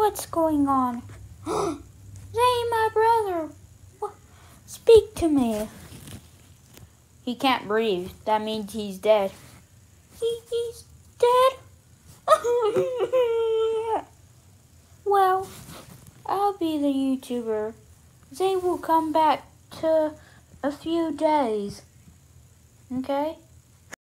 What's going on? Zay, my brother. Speak to me. He can't breathe. That means he's dead. He's dead? Well, I'll be the YouTuber. Zay will come back to a few days. Okay?